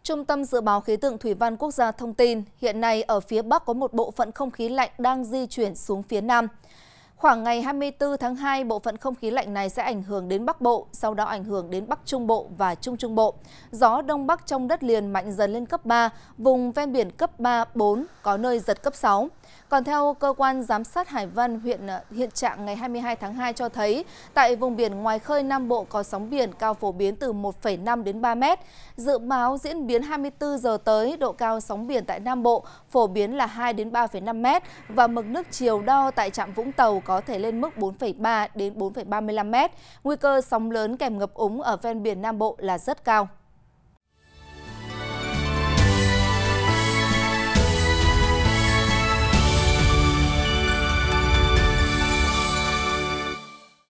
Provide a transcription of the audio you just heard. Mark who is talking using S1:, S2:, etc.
S1: Trung tâm Dự báo Khí tượng Thủy văn Quốc gia thông tin, hiện nay ở phía Bắc có một bộ phận không khí lạnh đang di chuyển xuống phía Nam. Khoảng ngày 24 tháng 2, bộ phận không khí lạnh này sẽ ảnh hưởng đến Bắc Bộ, sau đó ảnh hưởng đến Bắc Trung Bộ và Trung Trung Bộ. Gió Đông Bắc trong đất liền mạnh dần lên cấp 3, vùng ven biển cấp 3, 4, có nơi giật cấp 6. Còn theo Cơ quan Giám sát Hải văn hiện trạng ngày 22 tháng 2 cho thấy, tại vùng biển ngoài khơi Nam Bộ có sóng biển cao phổ biến từ 1,5 đến 3 mét. Dự báo diễn biến 24 giờ tới, độ cao sóng biển tại Nam Bộ phổ biến là 2 đến 3,5 mét và mực nước chiều đo tại trạm Vũng Tàu có thể lên mức 4,3 đến 4,35 mét. Nguy cơ sóng lớn kèm ngập úng ở ven biển Nam Bộ là rất cao.